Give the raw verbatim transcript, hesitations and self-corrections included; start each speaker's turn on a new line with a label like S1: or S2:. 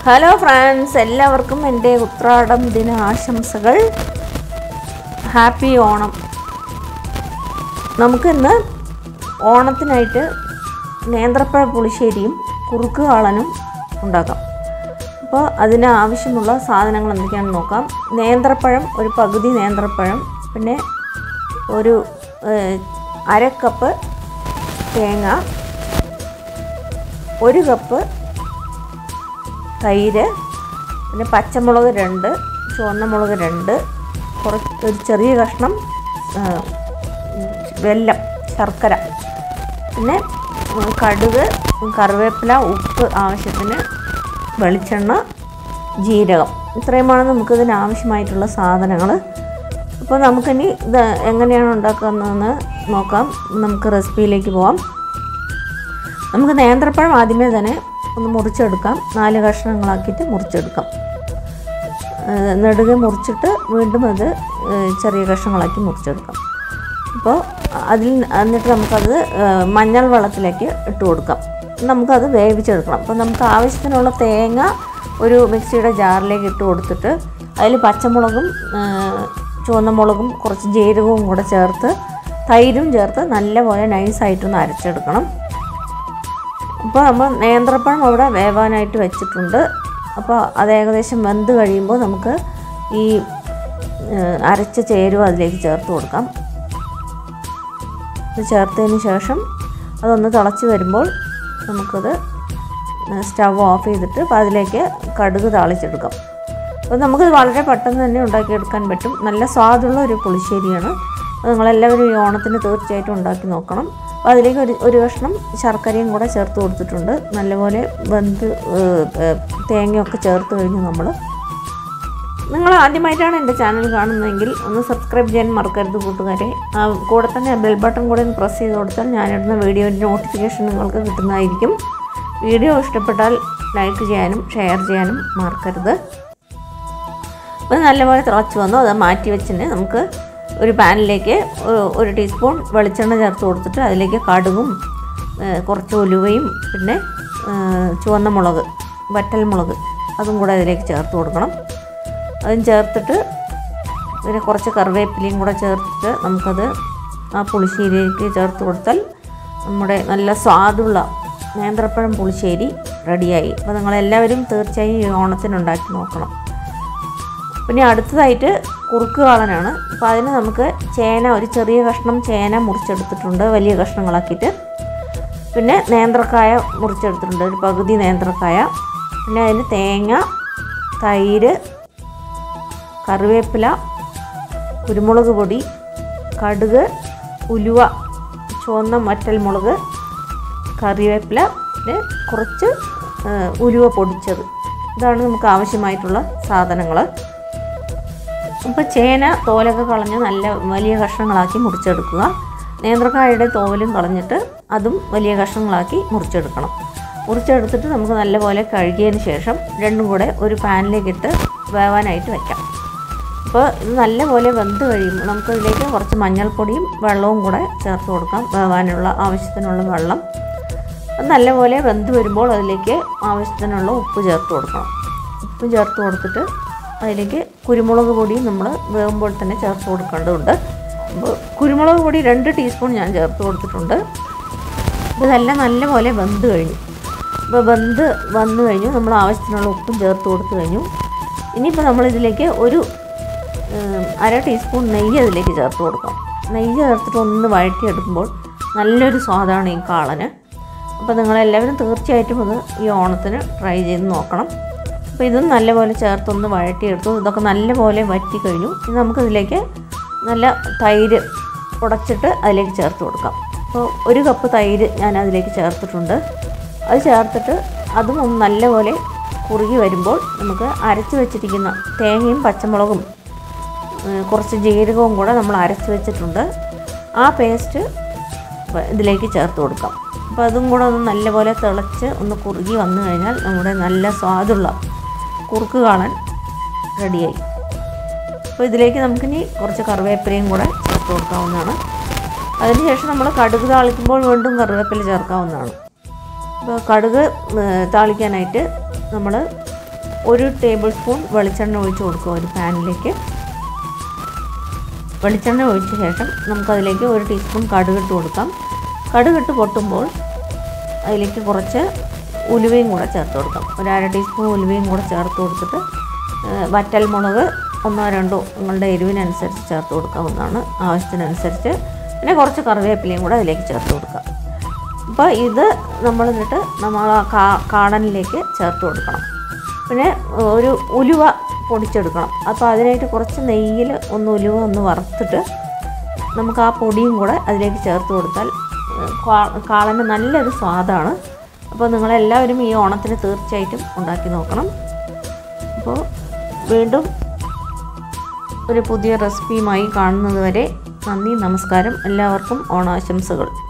S1: Hello friends, എല്ലാവർക്കും എൻ്റെ ഉത്രാടം ദിന ആശംസകൾ. ഹാപ്പി ഓണം. നമുക്കിന്ന് ഓണത്തിനായിട്ട് നേന്ത്രപ്പഴ പുളിശ്ശേരിയും കുറുക്ക് കാളനും ഉണ്ടാക്കാം. അപ്പോൾ അതിന് ആവശ്യമുള്ള സാധനങ്ങൾ എന്തൊക്കെയാണെന്ന് നോക്കാം. നേന്ത്രപ്പഴം ഒരു പകുതി നേന്ത്രപ്പഴം, പിന്നെ ഒരു അര കപ്പ് തേങ്ങ, ഒരു കപ്പ് തൈര്, പിന്നെ പച്ചമുളക് രണ്ട്, ചുവന്ന മുളക് രണ്ട്, കുറച്ച് ഒരു ചെറിയ കഷ്ണം വെല്ലം ശർക്കര, പിന്നെ കടുക്, കറിവേപ്പില, ഉപ്പ് ആവശ്യത്തിന്, വെളിച്ചെണ്ണ, ജീരകം. ഇത്രയുമാണ് നമുക്കിതിന് ആവശ്യമായിട്ടുള്ള സാധനങ്ങൾ. അപ്പോൾ നമുക്കിനി ഇത് എങ്ങനെയാണ് ഉണ്ടാക്കുന്നതെന്ന് നോക്കാം. നമുക്ക് റെസിപ്പിയിലേക്ക് പോകാം. നമുക്ക് നേന്ത്രപ്പഴം ആദ്യമേ തന്നെ ഒന്ന് മുറിച്ചെടുക്കാം. നാല് കഷ്ണങ്ങളാക്കിയിട്ട് മുറിച്ചെടുക്കാം. നെടുകെ മുറിച്ചിട്ട് വീണ്ടും അത് ചെറിയ കഷ്ണങ്ങളാക്കി മുറിച്ചെടുക്കാം. അപ്പോൾ അതിൽ എന്നിട്ട് നമുക്കത് മഞ്ഞൾ വെള്ളത്തിലേക്ക് ഇട്ട് കൊടുക്കാം. നമുക്കത് വേവിച്ചെടുക്കണം. അപ്പോൾ നമുക്ക് ആവശ്യത്തിനുള്ള തേങ്ങ ഒരു മിക്സിയുടെ ജാറിലേക്ക് ഇട്ട് കൊടുത്തിട്ട് അതിൽ പച്ചമുളകും ചുവന്ന മുളകും കുറച്ച് ജീരകവും കൂടെ ചേർത്ത് തൈരും ചേർത്ത് നല്ലപോലെ നൈസായിട്ടൊന്ന് അരച്ചെടുക്കണം. അപ്പോൾ നമ്മൾ നേന്ത്രപ്പഴം അവിടെ വേവാനായിട്ട് വെച്ചിട്ടുണ്ട്. അപ്പോൾ അത് ഏകദേശം വെന്ത് കഴിയുമ്പോൾ നമുക്ക് ഈ അരച്ച ചേരുവ അതിലേക്ക് ചേർത്ത് കൊടുക്കാം. ഇത് ചേർത്തതിന് ശേഷം അതൊന്ന് തിളച്ച് വരുമ്പോൾ നമുക്കത് സ്റ്റവ് ഓഫ് ചെയ്തിട്ട് അപ്പോൾ അതിലേക്ക് കടുക് താളിച്ചെടുക്കാം. അപ്പോൾ നമുക്കിത് വളരെ പെട്ടെന്ന് തന്നെ ഉണ്ടാക്കിയെടുക്കാൻ പറ്റും. നല്ല സ്വാദുള്ള ഒരു പുളിശ്ശേരിയാണ്. അപ്പോൾ നിങ്ങളെല്ലാവരും ഈ ഓണത്തിന് തീർച്ചയായിട്ടും ഉണ്ടാക്കി നോക്കണം. അപ്പോൾ അതിലേക്ക് ഒരു ഒരു കഷ്ണം ശർക്കരയും കൂടെ ചേർത്ത് കൊടുത്തിട്ടുണ്ട്. നല്ലപോലെ വെന്ത് തേങ്ങയൊക്കെ ചേർത്ത് കഴിഞ്ഞു. നമ്മൾ നിങ്ങൾ ആദ്യമായിട്ടാണ് എൻ്റെ ചാനൽ കാണുന്നതെങ്കിൽ ഒന്ന് സബ്സ്ക്രൈബ് ചെയ്യാൻ മറക്കരുത് കൂട്ടുകാരെ. കൂടെ തന്നെ ബെൽ ബട്ടൺ കൂടെ ഒന്ന് പ്രസ് ചെയ്ത് കൊടുത്താൽ ഞാനിടുന്ന വീഡിയോൻ്റെ നോട്ടിഫിക്കേഷൻ നിങ്ങൾക്ക് കിട്ടുന്നതായിരിക്കും. വീഡിയോ ഇഷ്ടപ്പെട്ടാൽ ലൈക്ക് ചെയ്യാനും ഷെയർ ചെയ്യാനും മറക്കരുത്. അപ്പോൾ നല്ലപോലെ തിളച്ച് വന്നു. അത് മാറ്റി വെച്ചിട്ട് നമുക്ക് ഒരു പാനിലേക്ക് ഒരു ടീസ്പൂൺ വെളിച്ചെണ്ണ ചേർത്ത് കൊടുത്തിട്ട് അതിലേക്ക് കടുകും കുറച്ച് ഉലുവയും പിന്നെ ചുവന്ന മുളക്, വറ്റൽ മുളക് അതും കൂടെ അതിലേക്ക് ചേർത്ത് കൊടുക്കണം. അതും ചേർത്തിട്ട് പിന്നെ കുറച്ച് കറിവേപ്പിലയും കൂടെ ചേർത്തിട്ട് നമുക്കത് ആ പുളിശ്ശേരിയിലേക്ക് ചേർത്ത് കൊടുത്താൽ നമ്മുടെ നല്ല സ്വാദുള്ള നേന്ത്രപ്പഴം പുളിശ്ശേരി റെഡിയായി. അപ്പോൾ നിങ്ങളെല്ലാവരും തീർച്ചയായും ഈ ഓണത്തിനുണ്ടാക്കി നോക്കണം. പിന്നെ അടുത്തതായിട്ട് കുറുക്ക് കാളനാണ്. അപ്പോൾ അതിന് നമുക്ക് ചേന, ഒരു ചെറിയ കഷ്ണം ചേന മുറിച്ചെടുത്തിട്ടുണ്ട് വലിയ കഷ്ണങ്ങളാക്കിയിട്ട്. പിന്നെ നേന്ത്രക്കായ മുറിച്ചെടുത്തിട്ടുണ്ട്, ഒരു പകുതി നേന്ത്രക്കായ. പിന്നെ അതിന് തേങ്ങ, തൈര്, കറിവേപ്പില, കുരുമുളക് പൊടി, കടുക്, ഉലുവ, ചുവന്ന വറ്റൽ മുളക്, കറിവേപ്പില, പിന്നെ കുറച്ച് ഉലുവ പൊടിച്ചത്. ഇതാണ് നമുക്ക് ആവശ്യമായിട്ടുള്ള സാധനങ്ങൾ. അപ്പോൾ ചേന തോലൊക്കെ കളഞ്ഞ് നല്ല വലിയ കഷ്ണങ്ങളാക്കി മുറിച്ചെടുക്കുക. നേന്ത്രക്കായയുടെ തോലും കളഞ്ഞിട്ട് അതും വലിയ കഷ്ണങ്ങളാക്കി മുറിച്ചെടുക്കണം. മുറിച്ചെടുത്തിട്ട് നമുക്ക് നല്ലപോലെ കഴുകിയതിന് ശേഷം രണ്ടും കൂടെ ഒരു പാനിലേക്കിട്ട് വേവാനായിട്ട് വയ്ക്കാം. അപ്പോൾ ഇത് നല്ലപോലെ വെന്ത് കഴിയുമ്പോൾ നമുക്കതിലേക്ക് കുറച്ച് മഞ്ഞൾപ്പൊടിയും വെള്ളവും കൂടെ ചേർത്ത് കൊടുക്കാം. വേവാനുള്ള ആവശ്യത്തിനുള്ള വെള്ളം. നല്ലപോലെ വെന്ത് വരുമ്പോൾ അതിലേക്ക് ആവശ്യത്തിനുള്ള ഉപ്പ് ചേർത്ത് കൊടുക്കണം. ഉപ്പ് ചേർത്ത് കൊടുത്തിട്ട് അതിലേക്ക് കുരുമുളക് പൊടിയും നമ്മൾ വേകുമ്പോൾ തന്നെ ചേർത്ത് കൊടുക്കേണ്ടതുണ്ട്. അപ്പോൾ കുരുമുളക് പൊടി രണ്ട് ടീസ്പൂൺ ഞാൻ ചേർത്ത് കൊടുത്തിട്ടുണ്ട്. ഇതെല്ലാം നല്ലപോലെ വെന്ത് കഴിഞ്ഞു. അപ്പോൾ വെന്ത് വന്നു കഴിഞ്ഞു. നമ്മൾ ആവശ്യത്തിനുള്ള ഉപ്പും ചേർത്ത് കൊടുത്തു കഴിഞ്ഞു. ഇനിയിപ്പോൾ നമ്മളിതിലേക്ക് ഒരു അര ടീസ്പൂൺ നെയ്യ് അതിലേക്ക് ചേർത്ത് കൊടുക്കാം. നെയ്യ് ചേർത്തിട്ട് ഒന്ന് വഴറ്റിയെടുക്കുമ്പോൾ നല്ലൊരു സ്വാദാണ് ഈ കാളന്. അപ്പോൾ നിങ്ങളെല്ലാവരും തീർച്ചയായിട്ടും അത് ഈ ഓണത്തിന് ട്രൈ ചെയ്ത് നോക്കണം. അപ്പോൾ ഇതും നല്ലപോലെ ചേർത്തൊന്ന് വഴറ്റിയെടുത്തു. ഇതൊക്കെ നല്ലപോലെ വറ്റി കഴിഞ്ഞു. ഇനി നമുക്കിതിലേക്ക് നല്ല തൈര് ഉടച്ചിട്ട് അതിലേക്ക് ചേർത്ത് കൊടുക്കാം. അപ്പോൾ ഒരു കപ്പ് തൈര് ഞാൻ അതിലേക്ക് ചേർത്തിട്ടുണ്ട്. അത് ചേർത്തിട്ട് അതും ഒന്ന് നല്ലപോലെ കുറുകി വരുമ്പോൾ നമുക്ക് അരച്ച് വെച്ചിരിക്കുന്ന തേങ്ങയും പച്ചമുളകും കുറച്ച് ജീരകവും കൂടെ നമ്മൾ അരച്ച് വെച്ചിട്ടുണ്ട്. ആ പേസ്റ്റ് ഇതിലേക്ക് ചേർത്ത് കൊടുക്കാം. അപ്പോൾ അതും കൂടെ ഒന്ന് നല്ലപോലെ തിളച്ച് ഒന്ന് കുറുകി വന്നു കഴിഞ്ഞാൽ നമ്മുടെ നല്ല സ്വാദുള്ള കുറുക്ക് കാളൻ റെഡിയായി. അപ്പോൾ ഇതിലേക്ക് നമുക്കിനി കുറച്ച് കറിവേപ്പിലയും കൂടെ ചേർത്ത് കൊടുക്കാവുന്നതാണ്. അതിനുശേഷം നമ്മൾ കടുക് താളിക്കുമ്പോൾ വീണ്ടും കറിവേപ്പില ചേർക്കാവുന്നതാണ്. അപ്പോൾ കടുക് താളിക്കാനായിട്ട് നമ്മൾ ഒരു ടേബിൾ സ്പൂൺ വെളിച്ചെണ്ണ ഒഴിച്ച് കൊടുക്കുക ഒരു പാനിലേക്ക്. വെളിച്ചെണ്ണ ഒഴിച്ച ശേഷം നമുക്കതിലേക്ക് ഒരു ടീസ്പൂൺ കടുകിട്ട് കൊടുക്കാം. കടുകിട്ട് പൊട്ടുമ്പോൾ അതിലേക്ക് കുറച്ച് ഉലുവയും കൂടെ ചേർത്ത് കൊടുക്കാം. ഒരു അര ടീസ്പൂൺ ഉലുവയും കൂടെ ചേർത്ത് കൊടുത്തിട്ട് വറ്റൽ മുളക് ഒന്നോ രണ്ടോ നിങ്ങളുടെ എരിവിനനുസരിച്ച് ചേർത്ത് കൊടുക്കാവുന്നതാണ്, ആവശ്യത്തിനനുസരിച്ച്. പിന്നെ കുറച്ച് കറിവേപ്പിലയും കൂടെ അതിലേക്ക് ചേർത്ത് കൊടുക്കാം. അപ്പോൾ ഇത് നമ്മൾ എന്നിട്ട് നമ്മൾ ആ കാ കാടനിലേക്ക് ചേർത്ത് കൊടുക്കണം. പിന്നെ ഒരു ഉലുവ പൊടിച്ചെടുക്കണം. അപ്പോൾ അതിനായിട്ട് കുറച്ച് നെയ്യിൽ ഒന്ന് ഉലുവ ഒന്ന് വറുത്തിട്ട് നമുക്ക് ആ പൊടിയും കൂടെ അതിലേക്ക് ചേർത്ത് കൊടുത്താൽ കാളന് നല്ലൊരു സ്വാദാണ്. അപ്പോൾ നിങ്ങളെല്ലാവരും ഈ ഓണത്തിന് തീർച്ചയായിട്ടും ഉണ്ടാക്കി നോക്കണം. അപ്പോൾ വീണ്ടും ഒരു പുതിയ റെസിപ്പിയുമായി കാണുന്നത് വരെ നന്ദി, നമസ്കാരം. എല്ലാവർക്കും ഓണാശംസകൾ.